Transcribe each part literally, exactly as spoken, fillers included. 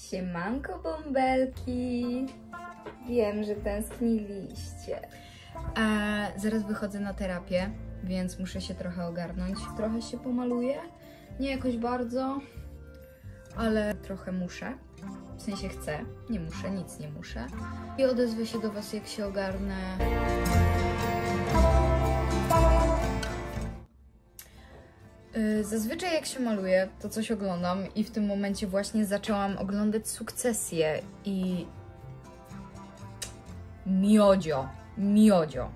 Siemanko bąbelki! Wiem, że tęskniliście. E, zaraz wychodzę na terapię, więc muszę się trochę ogarnąć. Trochę się pomaluję, nie jakoś bardzo, ale trochę muszę. W sensie chcę, nie muszę, nic nie muszę. I odezwę się do Was, jak się ogarnę. Zazwyczaj jak się maluję, to coś oglądam i w tym momencie właśnie zaczęłam oglądać Sukcesję i... Miodzio, miodzio.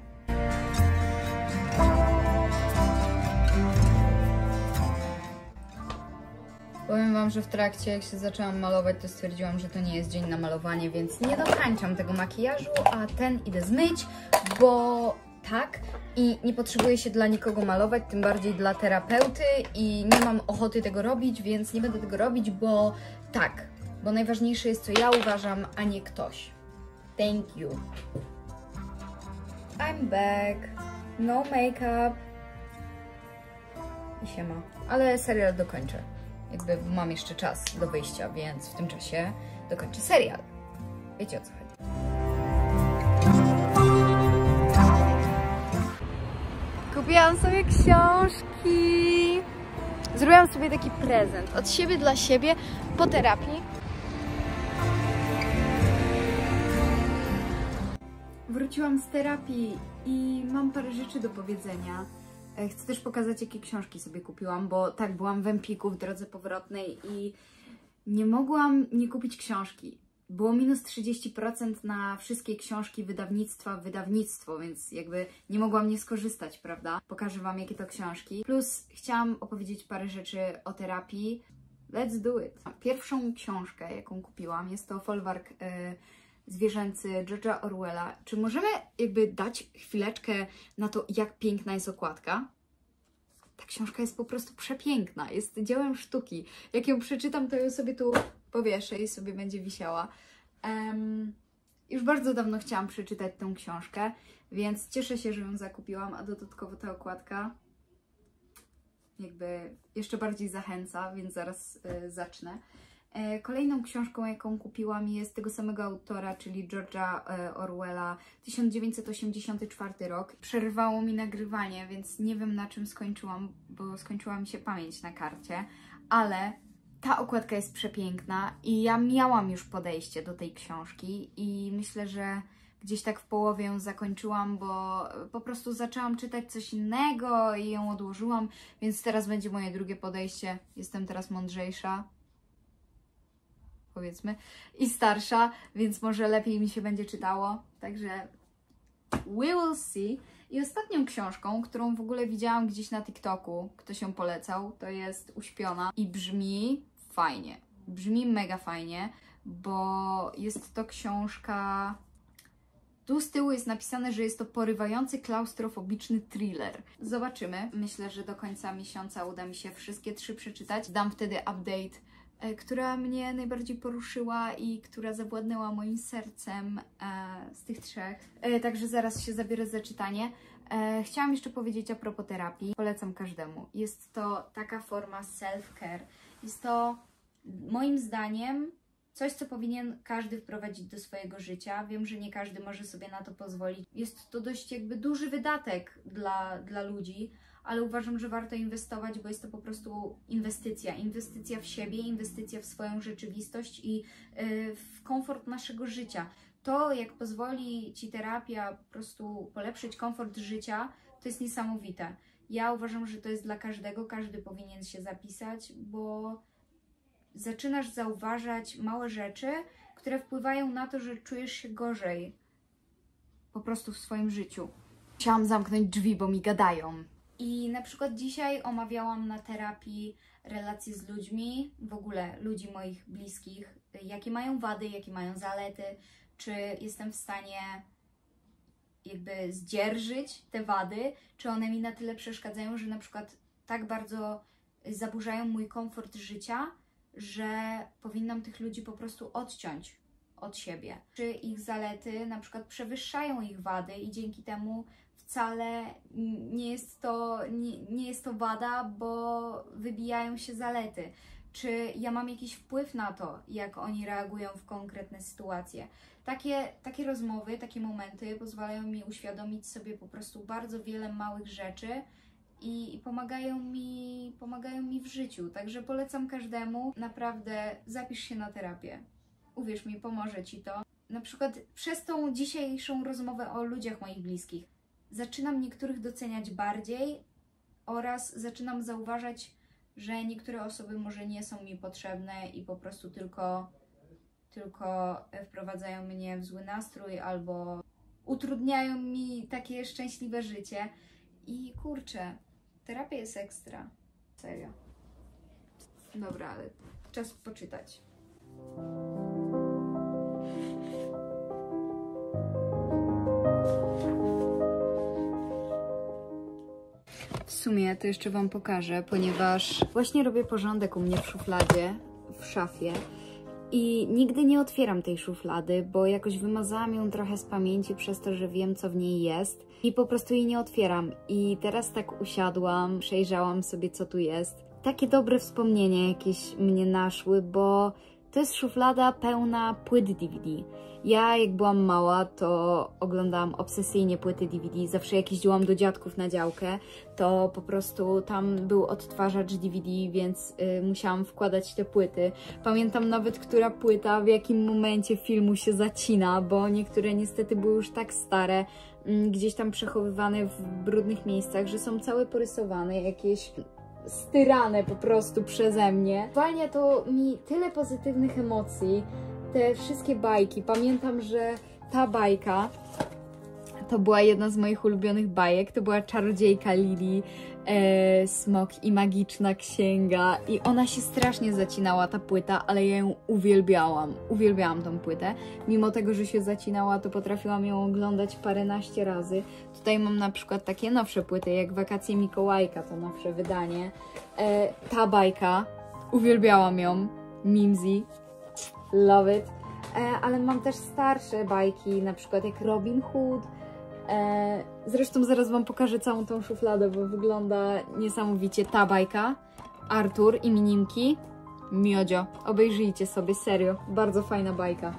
Powiem Wam, że w trakcie jak się zaczęłam malować, to stwierdziłam, że to nie jest dzień na malowanie, więc nie dokańczam tego makijażu, a ten idę zmyć, bo tak, i nie potrzebuję się dla nikogo malować, tym bardziej dla terapeuty i nie mam ochoty tego robić, więc nie będę tego robić, bo tak, bo najważniejsze jest, co ja uważam, a nie ktoś. Thank you. I'm back. No make-up. I siema. Ale serial dokończę. Jakby mam jeszcze czas do wyjścia, więc w tym czasie dokończę serial. Wiecie, o co chodzi. Kupiłam sobie książki. Zrobiłam sobie taki prezent od siebie dla siebie po terapii. Wróciłam z terapii i mam parę rzeczy do powiedzenia. Chcę też pokazać, jakie książki sobie kupiłam, bo tak, byłam w Empiku w drodze powrotnej i nie mogłam nie kupić książki. Było minus trzydzieści procent na wszystkie książki wydawnictwa, wydawnictwo, więc jakby nie mogłam nie skorzystać, prawda? Pokażę Wam, jakie to książki. Plus chciałam opowiedzieć parę rzeczy o terapii. Let's do it! Pierwszą książkę, jaką kupiłam, jest to Folwark yy, zwierzęcy George'a Orwella. Czy możemy jakby dać chwileczkę na to, jak piękna jest okładka? Ta książka jest po prostu przepiękna, jest dziełem sztuki. Jak ją przeczytam, to ją sobie tu powieszę i sobie będzie wisiała. Um, już bardzo dawno chciałam przeczytać tę książkę, więc cieszę się, że ją zakupiłam, a dodatkowo ta okładka jakby jeszcze bardziej zachęca, więc zaraz y, zacznę. Kolejną książką, jaką kupiłam, jest tego samego autora, czyli George'a Orwella, tysiąc dziewięćset osiemdziesiąty czwarty rok. Przerwało mi nagrywanie, więc nie wiem, na czym skończyłam, bo skończyła mi się pamięć na karcie, ale ta okładka jest przepiękna i ja miałam już podejście do tej książki i myślę, że gdzieś tak w połowie ją zakończyłam, bo po prostu zaczęłam czytać coś innego i ją odłożyłam, więc teraz będzie moje drugie podejście. Jestem teraz mądrzejsza, powiedzmy, i starsza, więc może lepiej mi się będzie czytało, także we will see. I ostatnią książką, którą w ogóle widziałam gdzieś na TikToku, ktoś ją polecał, to jest Uśpiona i brzmi fajnie, brzmi mega fajnie, bo jest to książka, tu z tyłu jest napisane, że jest to porywający, klaustrofobiczny thriller. Zobaczymy, myślę, że do końca miesiąca uda mi się wszystkie trzy przeczytać, dam wtedy update, która mnie najbardziej poruszyła i która zawładnęła moim sercem e, z tych trzech. E, także zaraz się zabiorę za czytanie. E, chciałam jeszcze powiedzieć a propos terapii. Polecam każdemu. Jest to taka forma self-care. Jest to moim zdaniem coś, co powinien każdy wprowadzić do swojego życia. Wiem, że nie każdy może sobie na to pozwolić. Jest to dość jakby duży wydatek dla, dla ludzi, ale uważam, że warto inwestować, bo jest to po prostu inwestycja. Inwestycja w siebie, inwestycja w swoją rzeczywistość i yy, w komfort naszego życia. To, jak pozwoli Ci terapia po prostu polepszyć komfort życia, to jest niesamowite. Ja uważam, że to jest dla każdego, każdy powinien się zapisać, bo zaczynasz zauważać małe rzeczy, które wpływają na to, że czujesz się gorzej po prostu w swoim życiu. Chciałam zamknąć drzwi, bo mi gadają. I na przykład dzisiaj omawiałam na terapii relacje z ludźmi, w ogóle ludzi moich bliskich, jakie mają wady, jakie mają zalety, czy jestem w stanie jakby zdzierżyć te wady, czy one mi na tyle przeszkadzają, że na przykład tak bardzo zaburzają mój komfort życia, że powinnam tych ludzi po prostu odciąć od siebie. Czy ich zalety na przykład przewyższają ich wady i dzięki temu wcale nie jest to, nie, nie jest to wada, bo wybijają się zalety. czy ja mam jakiś wpływ na to, jak oni reagują w konkretne sytuacje. Takie, takie rozmowy, takie momenty pozwalają mi uświadomić sobie po prostu bardzo wiele małych rzeczy i, i pomagają mi, pomagają mi w życiu. Także polecam każdemu, naprawdę zapisz się na terapię. Uwierz mi, pomoże Ci to. Na przykład przez tą dzisiejszą rozmowę o ludziach moich bliskich zaczynam niektórych doceniać bardziej oraz zaczynam zauważać, że niektóre osoby może nie są mi potrzebne i po prostu tylko, tylko wprowadzają mnie w zły nastrój albo utrudniają mi takie szczęśliwe życie. I kurczę, terapia jest ekstra. Serio. Dobra, ale czas poczytać. W sumie to jeszcze Wam pokażę, ponieważ właśnie robię porządek u mnie w szufladzie, w szafie i nigdy nie otwieram tej szuflady, bo jakoś wymazałam ją trochę z pamięci przez to, że wiem, co w niej jest i po prostu jej nie otwieram. I teraz tak usiadłam, przejrzałam sobie, co tu jest. Takie dobre wspomnienia jakieś mnie naszły, bo to jest szuflada pełna płyt D V D. Ja jak byłam mała, to oglądałam obsesyjnie płyty D V D. Zawsze jak jeździłam do dziadków na działkę, to po prostu tam był odtwarzacz D V D, więc y, musiałam wkładać te płyty. Pamiętam nawet, która płyta w jakim momencie filmu się zacina, bo niektóre niestety były już tak stare, y, gdzieś tam przechowywane w brudnych miejscach, że są całe porysowane, jakieś styrane po prostu przeze mnie. Zwalnia to mi tyle pozytywnych emocji, te wszystkie bajki. Pamiętam, że ta bajka to była jedna z moich ulubionych bajek. To była Czarodziejka Lili, e, Smok i Magiczna Księga i ona się strasznie zacinała, ta płyta, ale ja ją uwielbiałam. Uwielbiałam tą płytę. Mimo tego, że się zacinała, to potrafiłam ją oglądać paręnaście razy. Tutaj mam na przykład takie nowsze płyty, jak Wakacje Mikołajka, to nowsze wydanie. E, ta bajka, uwielbiałam ją. Mimsy, love it. E, ale mam też starsze bajki, na przykład jak Robin Hood. E, zresztą zaraz Wam pokażę całą tą szufladę, bo wygląda niesamowicie. Ta bajka, Artur i Minimki, miodzio. Obejrzyjcie sobie, serio, bardzo fajna bajka.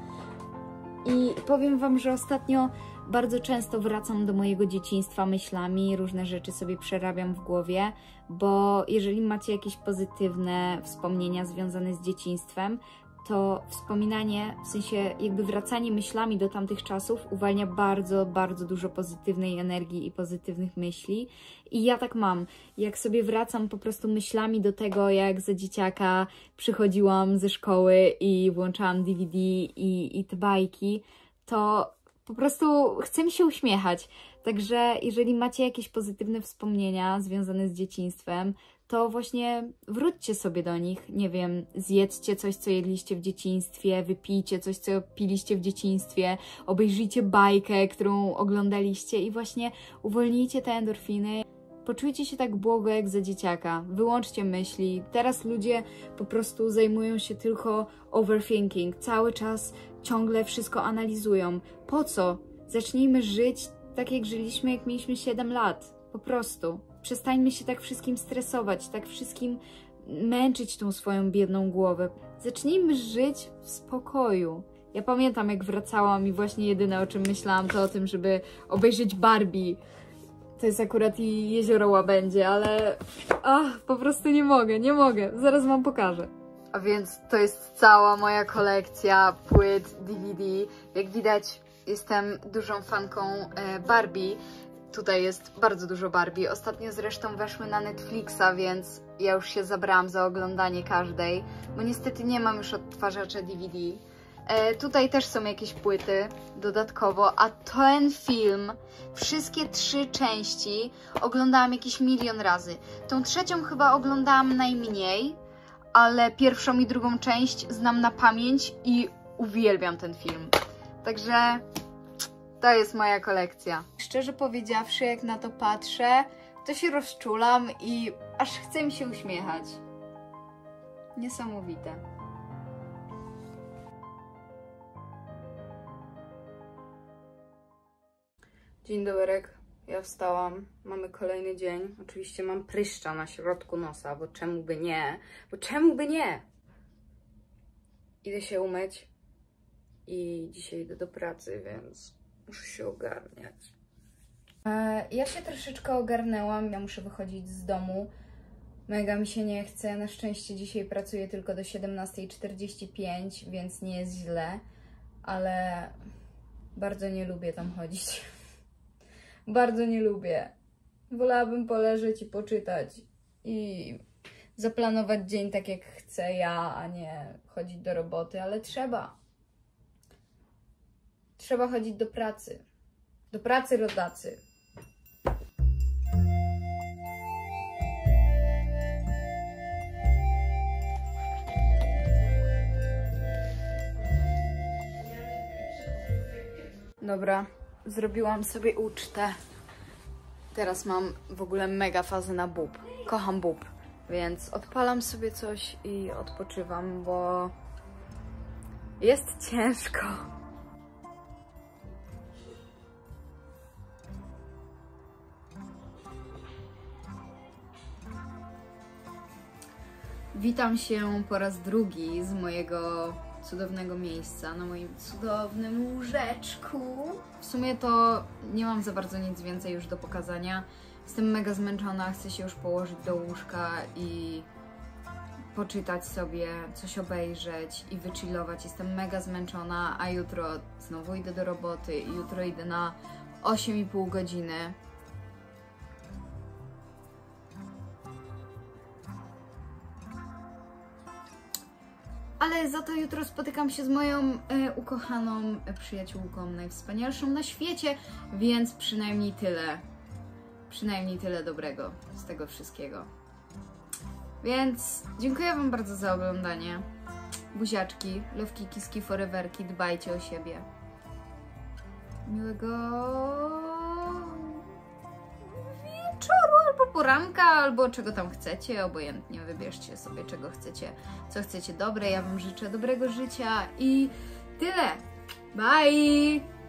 I powiem Wam, że ostatnio bardzo często wracam do mojego dzieciństwa myślami, różne rzeczy sobie przerabiam w głowie, bo jeżeli macie jakieś pozytywne wspomnienia związane z dzieciństwem, to wspominanie, w sensie jakby wracanie myślami do tamtych czasów uwalnia bardzo, bardzo dużo pozytywnej energii i pozytywnych myśli. I ja tak mam. Jak sobie wracam po prostu myślami do tego, jak za dzieciaka przychodziłam ze szkoły i włączałam D V D i, i te bajki, to po prostu chcę mi się uśmiechać. Także jeżeli macie jakieś pozytywne wspomnienia związane z dzieciństwem, to właśnie wróćcie sobie do nich, nie wiem, zjedzcie coś, co jedliście w dzieciństwie, wypijcie coś, co piliście w dzieciństwie, obejrzyjcie bajkę, którą oglądaliście i właśnie uwolnijcie te endorfiny. Poczujcie się tak błogo jak za dzieciaka, wyłączcie myśli. Teraz ludzie po prostu zajmują się tylko overthinking, cały czas ciągle wszystko analizują. Po co? Zacznijmy żyć tak, jak żyliśmy, jak mieliśmy siedem lat. Po prostu. Przestańmy się tak wszystkim stresować, tak wszystkim męczyć tą swoją biedną głowę. Zacznijmy żyć w spokoju. Ja pamiętam, jak wracałam i właśnie jedyne, o czym myślałam, to o tym, żeby obejrzeć Barbie. To jest akurat i Jezioro Łabędzie, ale ach, po prostu nie mogę, nie mogę. Zaraz Wam pokażę. A więc to jest cała moja kolekcja płyt D V D. Jak widać, jestem dużą fanką Barbie. Tutaj jest bardzo dużo Barbie. Ostatnio zresztą weszły na Netflixa, więc ja już się zabrałam za oglądanie każdej, bo niestety nie mam już odtwarzacza D V D. E, tutaj też są jakieś płyty dodatkowo, a ten film, wszystkie trzy części oglądałam jakiś milion razy. Tą trzecią chyba oglądałam najmniej, ale pierwszą i drugą część znam na pamięć i uwielbiam ten film. Także to jest moja kolekcja. Szczerze powiedziawszy, jak na to patrzę, to się rozczulam i aż chce mi się uśmiechać. Niesamowite. Dzień dobry, ja wstałam, mamy kolejny dzień. Oczywiście mam pryszcza na środku nosa, bo czemu by nie? Bo czemu by nie? Idę się umyć i dzisiaj idę do pracy, więc muszę się ogarniać. Ja się troszeczkę ogarnęłam, ja muszę wychodzić z domu. Mega mi się nie chce, na szczęście dzisiaj pracuję tylko do siedemnastej czterdzieści pięć, więc nie jest źle, ale bardzo nie lubię tam chodzić. Bardzo nie lubię. Wolałabym poleżeć i poczytać i zaplanować dzień tak jak chcę ja, a nie chodzić do roboty, ale trzeba. Trzeba chodzić do pracy. Do pracy, rodacy. Dobra, zrobiłam sobie ucztę. Teraz mam w ogóle mega fazę na bób. Kocham bób, więc odpalam sobie coś i odpoczywam, bo jest ciężko. Witam się po raz drugi z mojego cudownego miejsca, na moim cudownym łóżeczku. W sumie to nie mam za bardzo nic więcej już do pokazania. Jestem mega zmęczona, chcę się już położyć do łóżka i poczytać sobie, coś obejrzeć i wychillować. Jestem mega zmęczona, a jutro znowu idę do roboty i jutro idę na osiem i pół godziny. Ale za to jutro spotykam się z moją e, ukochaną przyjaciółką, najwspanialszą na świecie, więc przynajmniej tyle, przynajmniej tyle dobrego z tego wszystkiego. Więc dziękuję Wam bardzo za oglądanie. Buziaczki, lewki, kiski, foreverki, dbajcie o siebie. Miłego wieczoru, albo poranka, albo czego tam chcecie, obojętnie, wybierzcie sobie czego chcecie, co chcecie dobre. Ja Wam życzę dobrego życia i tyle. Bye!